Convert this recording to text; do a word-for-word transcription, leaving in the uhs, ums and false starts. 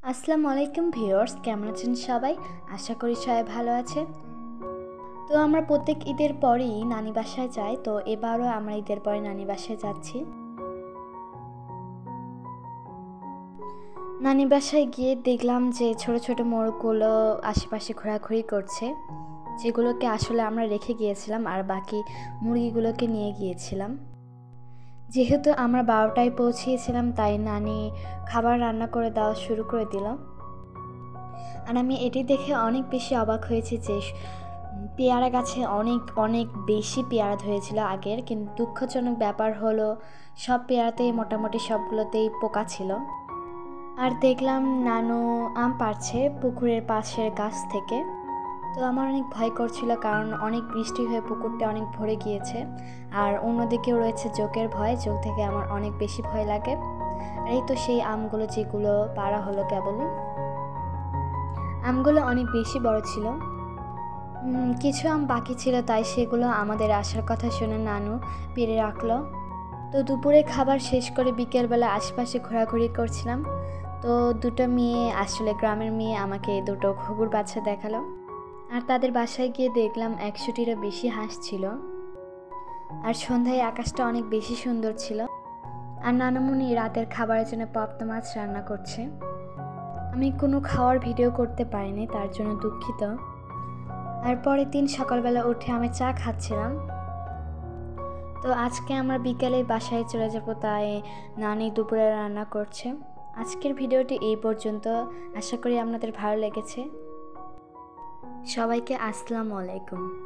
আসসালামু আলাইকুম ভিউয়ার্স, কেমন আছেন সবাই? আশা করি সবাই ভালো আছে। তো আমরা প্রত্যেক ঈদের পরেই নানি বাসায় যাই। তো এবারও আমরা ঈদের পরে নানি বাসায় যাচ্ছি। নানি বাসায় গিয়ে দেখলাম যে ছোট ছোট মোরগগুলো আশেপাশে ঘোরাঘুরি করছে, যেগুলোকে আসলে আমরা রেখে গিয়েছিলাম আর বাকি মুরগিগুলোকে নিয়ে গিয়েছিলাম। যেহেতু আমরা বারোটায় পৌঁছিয়েছিলাম, তাই নানি খাবার রান্না করে দেওয়া শুরু করে দিল। আর আমি এটি দেখে অনেক বেশি অবাক হয়েছি যে পেয়ারা গাছে অনেক অনেক বেশি পেয়ারা ধরেছিল আগের, কিন্তু দুঃখজনক ব্যাপার হলো সব পেয়ারাতেই মোটামুটি সবগুলোতেই পোকা ছিল। আর দেখলাম নানু আম পাড়ছে পুকুরের পাশের গাছ থেকে। তো আমার অনেক ভয় করছিল, কারণ অনেক বৃষ্টি হয়ে পুকুরটা অনেক ভরে গিয়েছে। আর অন্যদিকেও রয়েছে জোকের ভয়, জোক থেকে আমার অনেক বেশি ভয় লাগে। আর এই তো সেই আমগুলো যেগুলো পাড়া হলো কেবলই। আমগুলো অনেক বেশি বড় ছিল। কিছু আম বাকি ছিল, তাই সেগুলো আমাদের আসার কথা শুনে নানু পেড়ে রাখলো। তো দুপুরে খাবার শেষ করে বিকেলবেলা আশেপাশে ঘোরাঘুরি করছিলাম। তো দুটো মেয়ে, আসলে গ্রামের মেয়ে, আমাকে দুটো ঘুঘুর বাচ্চা দেখালো। আর তাদের বাসায় গিয়ে দেখলাম একশোটিরও বেশি হাঁস ছিল। আর সন্ধ্যায় আকাশটা অনেক বেশি সুন্দর ছিল। আর নানামুনি রাতের খাবারের জন্য পাবদা মাছ রান্না করছে। আমি কোনো খাওয়ার ভিডিও করতে পারিনি, তার জন্য দুঃখিত। আর পরের দিন সকালবেলা উঠে আমি চা খাচ্ছিলাম। তো আজকে আমরা বিকেলে বাসায় চলে যাব, তাই নানি দুপুরে রান্না করছে। আজকের ভিডিওটি এই পর্যন্ত। আশা করি আপনাদের ভালো লেগেছে। সবাইকে আসসালামু আলাইকুম।